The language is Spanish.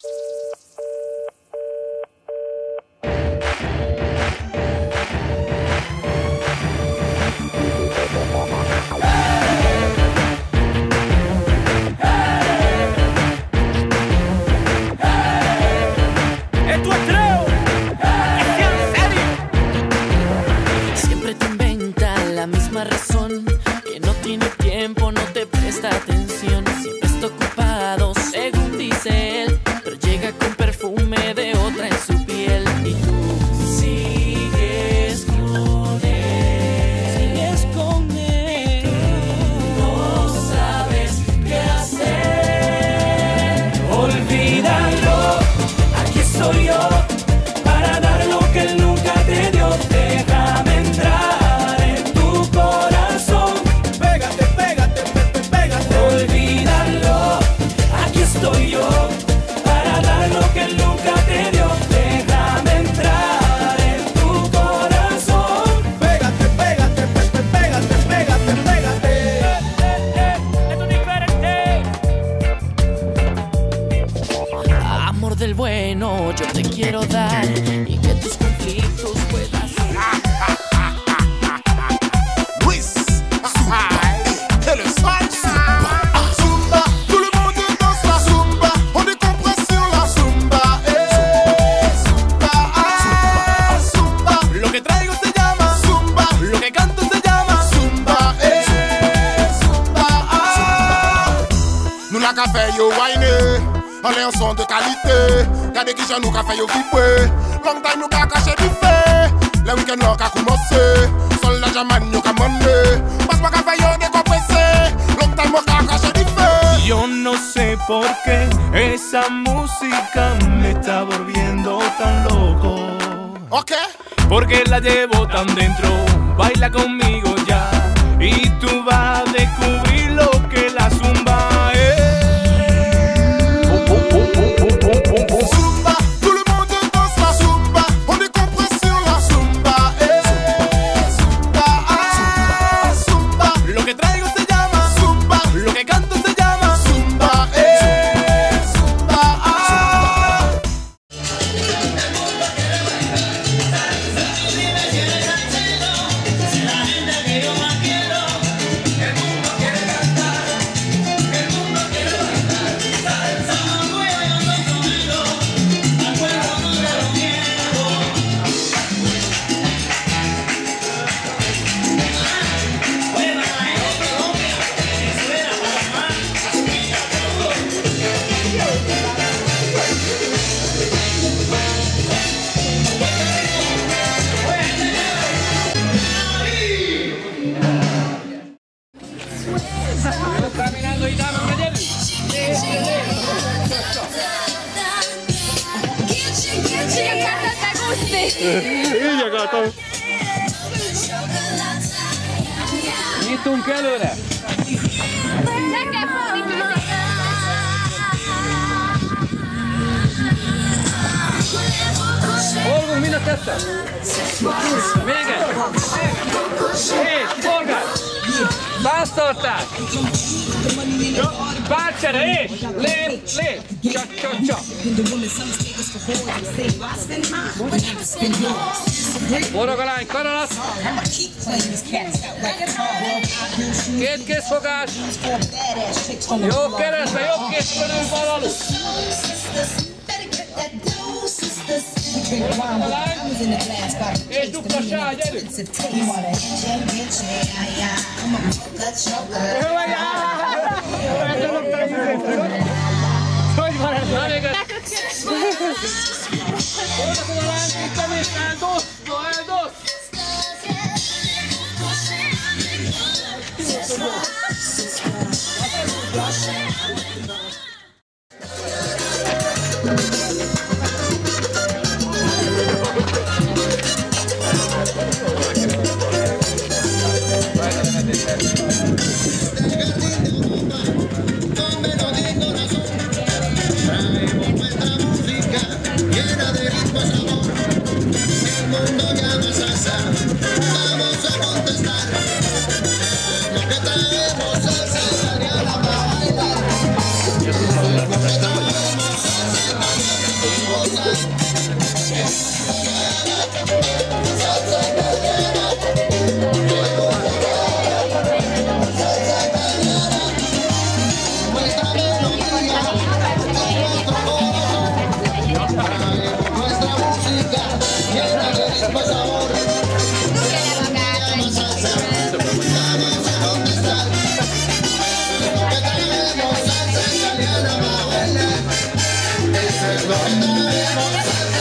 Yo te quiero dar y que tus conflictos puedas Luis, c'est le seul Zumba, tout le monde danse la Zumba. On est compression la Zumba. Zumba, Zumba. Lo que traigo se llama Zumba. Lo que canto se llama Zumba. Zumba, nous la café yo wine. On est un son de qualité. Gardez qui j'en nous café yo vibrer. Long time nous ka caché du fait. Le week-end là ka commencé. Sol la jamane yo ka mané. Passe pas café yo décompressé. Long time nous ka caché du fait. Yo no sé por qué esa música me está volviendo tan loco. Ok. Porque la llevo tan dentro. Baila conmigo ya y tú vas a descubrir lo que la zumba es. Így akartam. Nyitunk előre. Nekem fordítani. Forgunk mind a ketten. Még egy. És forgás. Tánctartás. Párcsere, és lép, lép. Csak, csak, csak. Forog a lány, karalat. Két kézfogás. Jó keresztbe, jobb kéz körül bal alul. Forog a lány. És dupla ságy, gyerünk. Hogy van ez? Na még ez? Forgatom a lányt, vittem és eldosz! Eldosz! Eso es lo que tenemos.